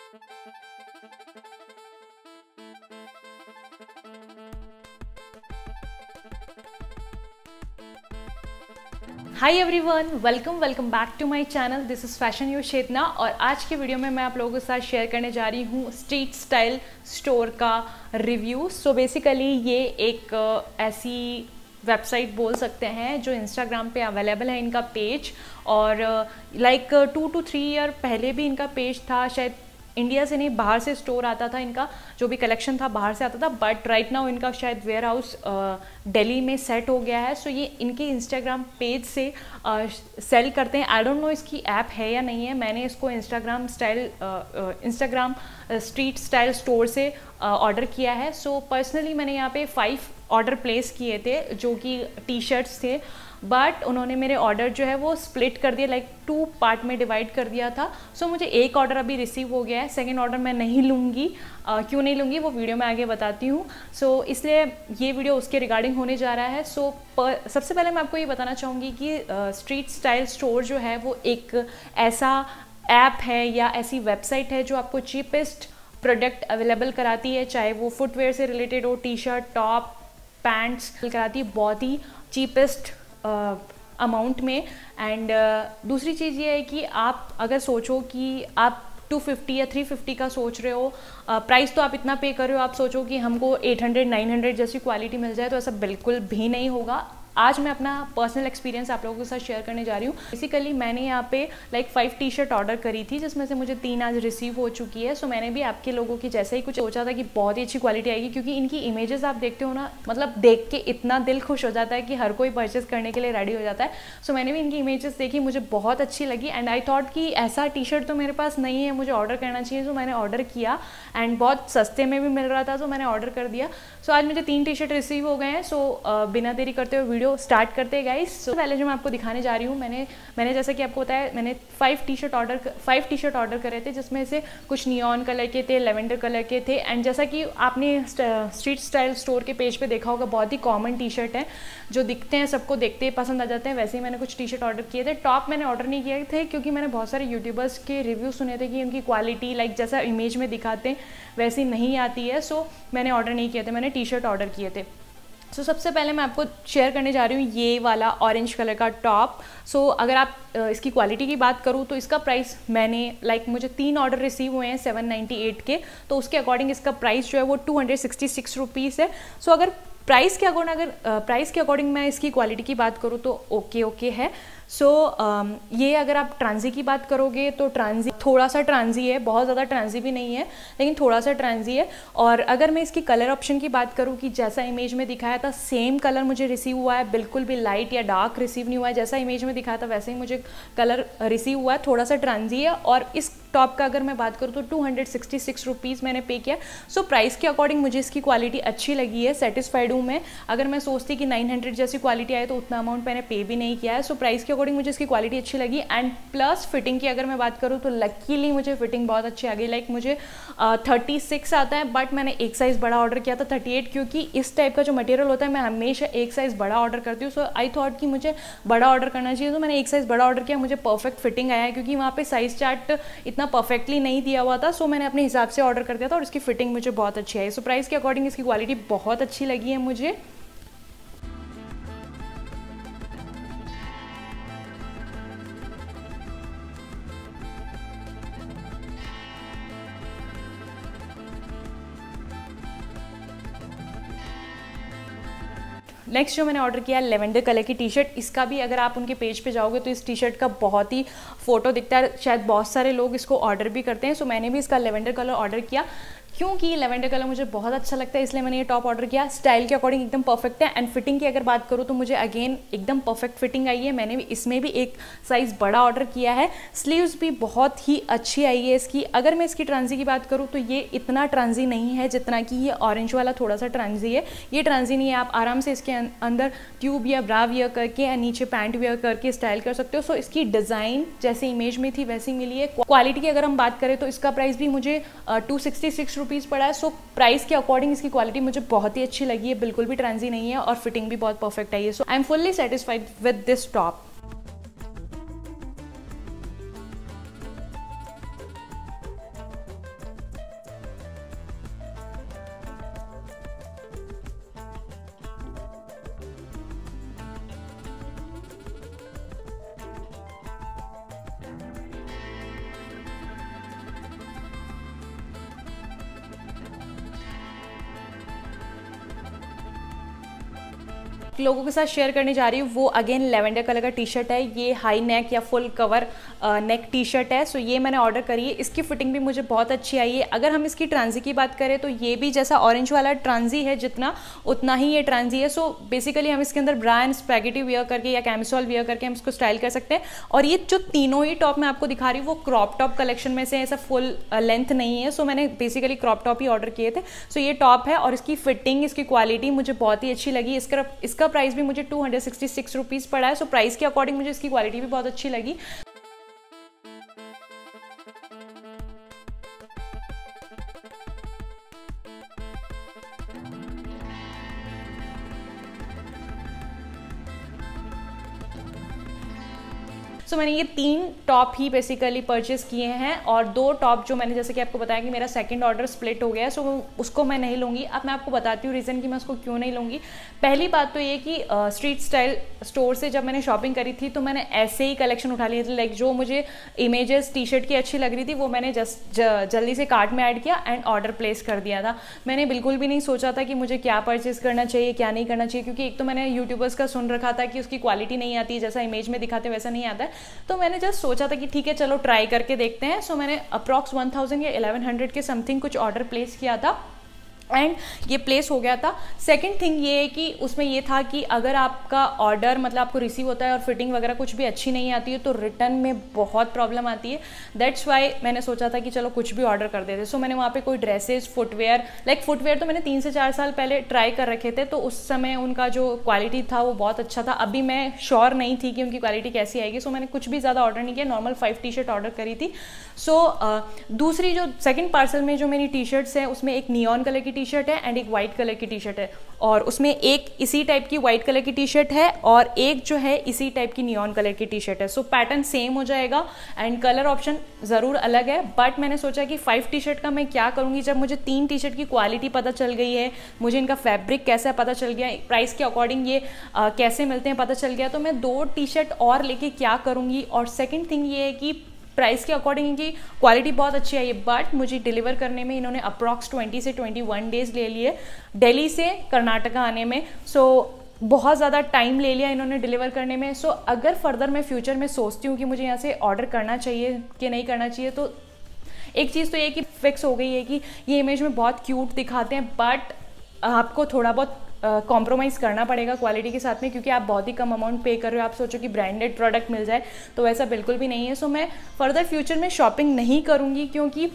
Hi everyone, welcome back to my channel. This is fashion news Chetna और आज के video में मैं आप लोगों के साथ शेयर करने जा रही हूँ स्ट्रीट स्टाइल स्टोर का रिव्यू। सो बेसिकली ये एक ऐसी वेबसाइट बोल सकते हैं जो इंस्टाग्राम पे अवेलेबल है, इनका पेज। और लाइक 2 to 3 ईयर पहले भी इनका पेज था, शायद इंडिया से नहीं बाहर से स्टोर आता था, इनका जो भी कलेक्शन था बाहर से आता था, बट राइट नाउ इनका शायद वेयर हाउस दिल्ली में सेट हो गया है। सो ये इनके इंस्टाग्राम पेज से सेल करते हैं। आई डोंट नो इसकी ऐप है या नहीं है, मैंने इसको इंस्टाग्राम स्ट्रीट स्टाइल स्टोर से ऑर्डर किया है। सो पर्सनली मैंने यहाँ पे 5 ऑर्डर प्लेस किए थे जो कि टी शर्ट्स थे, बट उन्होंने मेरे ऑर्डर जो है वो स्प्लिट कर दिया, लाइक 2 पार्ट में डिवाइड कर दिया था। सो मुझे एक ऑर्डर अभी रिसीव हो गया है, सेकंड ऑर्डर मैं नहीं लूँगी। क्यों नहीं लूँगी वो वीडियो में आगे बताती हूँ। सो इसलिए ये वीडियो उसके रिगार्डिंग होने जा रहा है। सो सबसे पहले मैं आपको ये बताना चाहूँगी कि स्ट्रीट स्टाइल स्टोर जो है वो एक ऐसा ऐप है या ऐसी वेबसाइट है जो आपको चीपेस्ट प्रोडक्ट अवेलेबल कराती है, चाहे वो फुटवेयर से रिलेटेड हो, टी शर्ट, टॉप, पैंट्स कराती है बहुत ही चीपेस्ट अमाउंट में। एंड दूसरी चीज़ ये है कि आप अगर सोचो कि आप 250 या 350 का सोच रहे हो प्राइस, तो आप इतना पे कर रहे हो, आप सोचो कि हमको 800-900 जैसी क्वालिटी मिल जाए, तो ऐसा बिल्कुल भी नहीं होगा। आज मैं अपना पर्सनल एक्सपीरियंस आप लोगों के साथ शेयर करने जा रही हूँ। बेसिकली मैंने यहाँ पे लाइक 5 टी शर्ट ऑर्डर करी थी, जिसमें से मुझे 3 आज रिसीव हो चुकी है। सो मैंने भी आपके लोगों की जैसे ही कुछ सोचा था कि बहुत ही अच्छी क्वालिटी आएगी, क्योंकि इनकी इमेजेस आप देखते हो ना, मतलब देख के इतना दिल खुश हो जाता है कि हर कोई परचेज करने के लिए रेडी हो जाता है। सो मैंने भी इनकी इमेजेस देखी, मुझे बहुत अच्छी लगी एंड आई थॉट कि ऐसा टी शर्ट तो मेरे पास नहीं है, मुझे ऑर्डर करना चाहिए। सो मैंने ऑर्डर किया एंड बहुत सस्ते में भी मिल रहा था, तो मैंने ऑर्डर कर दिया। सो आज मुझे 3 टी शर्ट रिसीव हो गए हैं। सो बिना देरी करते हुए वीडियो स्टार्ट करते हैं गाइस। सो पहले जो मैं आपको दिखाने जा रही हूँ, मैंने जैसा कि आपको बताया, मैंने 5 टी शर्ट ऑर्डर करे थे, जिसमें से कुछ नियॉन कलर के थे, लेवेंडर कलर के थे। एंड जैसा कि आपने स्ट्रीट स्टाइल स्टोर के पेज पे देखा होगा, बहुत ही कॉमन टी शर्ट है जो दिखते हैं, सबको देखते ही पसंद आ जाते हैं। वैसे ही मैंने कुछ टी शर्ट ऑर्डर किए थे। टॉप मैंने ऑर्डर नहीं किए थे क्योंकि मैंने बहुत सारे यूट्यूबर्स के रिव्यू सुने थे कि उनकी क्वालिटी लाइक जैसा इमेज में दिखाते हैं वैसी नहीं आती है। सो मैंने ऑर्डर नहीं किए थे, मैंने टी शर्ट ऑर्डर किए थे। सो सबसे पहले मैं आपको शेयर करने जा रही हूँ ये वाला ऑरेंज कलर का टॉप। सो अगर आप इसकी क्वालिटी की बात करूँ तो इसका प्राइस मैंने मुझे 3 ऑर्डर रिसीव हुए हैं 798 के, तो उसके अकॉर्डिंग इसका प्राइस जो है वो 266 रुपीज़ है। सो अगर प्राइस के अकॉर्डिंग मैं इसकी क्वालिटी की बात करूँ तो ओके है। सो ये अगर आप ट्रांजी की बात करोगे तो ट्रांजी थोड़ा सा ट्रांजी है, बहुत ज़्यादा ट्रांजी भी नहीं है, लेकिन थोड़ा सा ट्रांजी है। और अगर मैं इसकी कलर ऑप्शन की बात करूँ कि जैसा इमेज में दिखाया था सेम कलर मुझे रिसीव हुआ है, बिल्कुल भी लाइट या डार्क रिसीव नहीं हुआ है। जैसा इमेज में दिखाया था वैसे ही मुझे कलर रिसीव हुआ है, थोड़ा सा ट्रांजी है। और इस टॉप का अगर मैं बात करूँ तो 266 रुपीज़ मैंने पे किया। सो प्राइस के अकॉर्डिंग मुझे इसकी क्वालिटी अच्छी लगी है, सेटिस्फाइड हूँ मैं। अगर मैं सोचती कि 900 जैसी क्वालिटी आए तो उतना अमाउंट मैंने पे भी नहीं किया है। सो प्राइस के अकॉर्डिंग मुझे इसकी क्वालिटी अच्छी लगी। एंड प्लस फिटिंग की अगर मैं बात करूँ तो लकीली मुझे फिटिंग बहुत अच्छी आ गई। लाइक मुझे 36 आता है, बट मैंने एक साइज़ बड़ा ऑर्डर किया था 38, क्योंकि इस टाइप का जो मटेरियल होता है मैं हमेशा एक साइज़ बड़ा ऑर्डर करती हूँ। सो आई थॉट कि मुझे बड़ा ऑर्डर करना चाहिए, तो मैंने एक साइज़ बड़ा ऑर्डर किया। मुझे परफेक्ट फिटिंग आया है क्योंकि वहाँ पे साइज़ चार्ट इतना परफेक्टली नहीं दिया हुआ था। सो मैंने अपने हिसाब से ऑर्डर कर दिया था और इसकी फिटिंग मुझे बहुत अच्छी आई। सो प्राइस के अकॉर्डिंग इसकी क्वालिटी बहुत अच्छी लगी है मुझे। नेक्स्ट जो मैंने ऑर्डर किया लेवेंडर कलर की टी शर्ट। इसका भी अगर आप उनके पेज पे जाओगे तो इस टी शर्ट का बहुत ही फोटो दिखता है, शायद बहुत सारे लोग इसको ऑर्डर भी करते हैं। सो मैंने भी इसका लेवेंडर कलर ऑर्डर किया क्योंकि लेवेंडर कलर मुझे बहुत अच्छा लगता है, इसलिए मैंने ये टॉप ऑर्डर किया। स्टाइल के अकॉर्डिंग एकदम परफेक्ट है। एंड फिटिंग की अगर बात करूँ तो मुझे अगेन एकदम परफेक्ट फिटिंग आई है। मैंने भी इसमें भी एक साइज़ बड़ा ऑर्डर किया है। स्लीव्स भी बहुत ही अच्छी आई है इसकी। अगर मैं इसकी ट्रांजी की बात करूँ तो ये इतना ट्रांजी नहीं है जितना कि ये ऑरेंज वाला थोड़ा सा ट्रांजी है। ये ट्रांजी नहीं है, आप आराम से इसके अंदर ट्यूब या ब्रा वियर करके या नीचे पैंट वियर करके स्टाइल कर सकते हो। सो इसकी डिज़ाइन जैसे इमेज में थी वैसी मिली है। क्वालिटी की अगर हम बात करें तो इसका प्राइस भी मुझे 266 रुपीज़ पड़ा है। सो प्राइस के अकॉर्डिंग इसकी क्वालिटी मुझे बहुत ही अच्छी लगी है, बिल्कुल भी ट्रांजी नहीं है और फिटिंग भी बहुत परफेक्ट आई है। So I am fully satisfied with this top. लोगों के साथ शेयर करने जा रही हूँ वो अगेन लेवेंडर कलर का टी शर्ट है। ये हाई नेक या full cover neck T shirt है। सो ये मैंने ऑर्डर करी है। इसकी फिटिंग भी मुझे बहुत अच्छी आई है। अगर हम इसकी ट्रांजी की बात करें तो ये भी जैसा ऑरेंज वाला ट्रांजी है जितना, उतना ही ये ट्रांजी है। सो बेसिकली हम इसके अंदर ब्रा एंड स्पैगेटी वियर करके या कैमिसोल वियर करके हम इसको स्टाइल कर सकते हैं। और ये जो तीनों ही टॉप मैं आपको दिखा रही हूँ वो क्रॉप टॉप कलेक्शन में से, ऐसा फुल लेंथ नहीं है। सो मैंने बेसिकली क्रॉप टॉप ही ऑर्डर किए थे। सो ये टॉप है और इसकी फिटिंग, इसकी क्वालिटी मुझे बहुत ही अच्छी लगी। इसका प्राइस भी मुझे 266 रुपीज़ पड़ा है। सो प्राइस के अकॉर्डिंग मुझे इसकी क्वालिटी भी बहुत अच्छी लगी। सो मैंने ये 3 टॉप ही बेसिकली परचेस किए हैं और 2 टॉप जो मैंने जैसे कि आपको बताया कि मेरा सेकंड ऑर्डर स्प्लिट हो गया है। सो उसको मैं नहीं लूँगी। अब मैं आपको बताती हूँ रीज़न कि मैं उसको क्यों नहीं लूँगी। पहली बात तो ये कि स्ट्रीट स्टाइल स्टोर से जब मैंने शॉपिंग करी थी तो मैंने ऐसे ही कलेक्शन उठा लिए थे। लाइक जो मुझे इमेजेस टी शर्ट की अच्छी लग रही थी वो मैंने जल्दी से कार्ट में ऐड किया एंड ऑर्डर प्लेस कर दिया था। मैंने बिल्कुल भी नहीं सोचा था कि मुझे क्या परचेस करना चाहिए क्या नहीं करना चाहिए, क्योंकि एक तो मैंने यूट्यूबर्स का सुन रखा था कि उसकी क्वालिटी नहीं आती, जैसा इमेज में दिखाते वैसा नहीं आता है। तो मैंने जस्ट सोचा था कि ठीक है चलो ट्राई करके देखते हैं। सो मैंने अप्रॉक्स 1000 या 1100 के समथिंग कुछ ऑर्डर प्लेस किया था एंड ये प्लेस हो गया था। सेकंड थिंग ये है कि उसमें ये था कि अगर आपका ऑर्डर मतलब आपको रिसीव होता है और फिटिंग वगैरह कुछ भी अच्छी नहीं आती है तो रिटर्न में बहुत प्रॉब्लम आती है। दैट्स वाई मैंने सोचा था कि चलो कुछ भी ऑर्डर कर देते। सो मैंने वहाँ पे कोई ड्रेसेस, फुटवेयर, लाइक फुटवेयर तो मैंने 3 से 4 साल पहले ट्राई कर रखे थे तो उस समय उनका जो क्वालिटी था वो बहुत अच्छा था। अभी मैं श्योर नहीं थी कि उनकी क्वालिटी कैसी आएगी। सो मैंने कुछ भी ज़्यादा ऑर्डर नहीं किया, नॉर्मल 5 टी शर्ट ऑर्डर करी थी। सो दूसरी जो सेकेंड पार्सल में जो मेरी टी शर्ट्स हैं उसमें एक नियॉन कलर की टी शर्ट है एंड एक वाइट कलर की टी शर्ट है और उसमें एक इसी टाइप की वाइट कलर की टी शर्ट है और एक जो है इसी टाइप की नियॉन कलर की टी शर्ट है। सो पैटर्न सेम हो जाएगा एंड कलर ऑप्शन ज़रूर अलग है। बट मैंने सोचा कि 5 टी शर्ट का मैं क्या करूँगी जब मुझे 3 टी शर्ट की क्वालिटी पता चल गई है, मुझे इनका फैब्रिक कैसा पता चल गया, प्राइस के अकॉर्डिंग ये कैसे मिलते हैं पता चल गया, तो मैं 2 टी शर्ट और लेके क्या करूँगी। और सेकेंड थिंग ये है कि प्राइस के अकॉर्डिंग इनकी क्वालिटी बहुत अच्छी आई है बट मुझे डिलीवर करने में इन्होंने अप्रॉक्स 20 से 21 डेज़ ले लिए दिल्ली से कर्नाटका आने में। सो बहुत ज़्यादा टाइम ले लिया इन्होंने डिलीवर करने में। सो अगर फर्दर मैं फ्यूचर में सोचती हूँ कि मुझे यहाँ से ऑर्डर करना चाहिए कि नहीं करना चाहिए तो एक चीज़ तो ये कि फिक्स हो गई है कि ये इमेज में बहुत क्यूट दिखाते हैं बट आपको थोड़ा बहुत कॉम्प्रोमाइज़ करना पड़ेगा क्वालिटी के साथ में, क्योंकि आप बहुत ही कम अमाउंट पे कर रहे हो। आप सोचो कि ब्रांडेड प्रोडक्ट मिल जाए तो वैसा बिल्कुल भी नहीं है। सो मैं फर्दर फ्यूचर में शॉपिंग नहीं करूँगी क्योंकि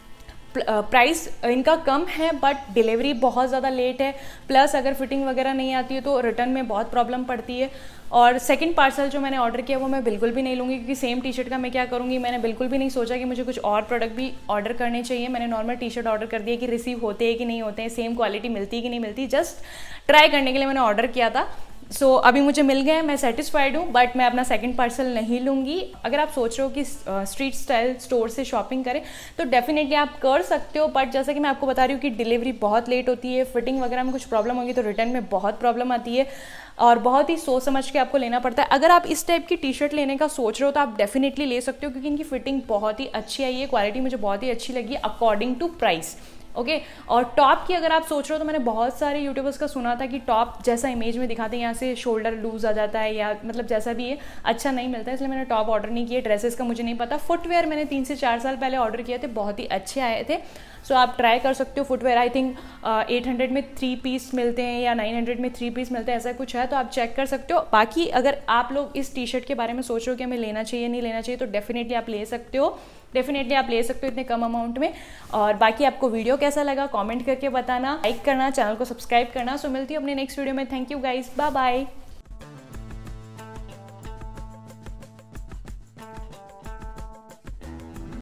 प्राइस इनका कम है बट डिलीवरी बहुत ज़्यादा लेट है, प्लस अगर फिटिंग वगैरह नहीं आती है तो रिटर्न में बहुत प्रॉब्लम पड़ती है। और सेकंड पार्सल जो मैंने ऑर्डर किया वो मैं बिल्कुल भी नहीं लूँगी क्योंकि सेम टी शर्ट का मैं क्या करूँगी। मैंने बिल्कुल भी नहीं सोचा कि मुझे कुछ और प्रोडक्ट भी ऑर्डर करने चाहिए। मैंने नॉर्मल टी शर्ट ऑर्डर कर दिया कि रिसीव होते हैं कि नहीं होते हैं, सेम क्वालिटी मिलती है कि नहीं मिलती, जस्ट ट्राई करने के लिए मैंने ऑर्डर किया था। सो अभी मुझे मिल गए, मैं सेटिस्फाइड हूँ बट मैं अपना सेकंड पार्सल नहीं लूँगी। अगर आप सोच रहे हो कि स्ट्रीट स्टाइल स्टोर से शॉपिंग करें तो डेफिनेटली आप कर सकते हो बट जैसा कि मैं आपको बता रही हूँ कि डिलीवरी बहुत लेट होती है, फिटिंग वगैरह में कुछ प्रॉब्लम होगी तो रिटर्न में बहुत प्रॉब्लम आती है और बहुत ही सोच समझ के आपको लेना पड़ता है। अगर आप इस टाइप की टी शर्ट लेने का सोच रहे हो तो आप डेफिनेटली ले सकते हो क्योंकि इनकी फिटिंग बहुत ही अच्छी आई है, क्वालिटी मुझे बहुत ही अच्छी लगी अकॉर्डिंग टू प्राइस। ओके और टॉप की अगर आप सोच रहे हो तो मैंने बहुत सारे यूट्यूबर्स का सुना था कि टॉप जैसा इमेज में दिखाते हैं यहाँ से शोल्डर लूज आ जाता है या मतलब जैसा भी है अच्छा नहीं मिलता है, इसलिए मैंने टॉप ऑर्डर नहीं किया। ड्रेसेस का मुझे नहीं पता। फुटवेयर मैंने 3 से 4 साल पहले ऑर्डर किए थे, बहुत ही अच्छे आए थे। सो आप ट्राई कर सकते हो। फुटवेयर आई थिंक 800 में 3 पीस मिलते हैं या 900 में 3 पीस मिलते हैं, ऐसा कुछ है तो आप चेक कर सकते हो। बाकी अगर आप लोग इस टी शर्ट के बारे में सोच रहे हो कि हमें लेना चाहिए नहीं लेना चाहिए तो डेफिनेटली आप ले सकते हो, डेफिनेटली आप ले सकते हो इतने कम अमाउंट में। और बाकी आपको वीडियो कैसा लगा कमेंट करके बताना, लाइक करना, चैनल को सब्सक्राइब करना। सो मिलती हूँ अपने नेक्स्ट वीडियो में। Thank you guys, bye bye.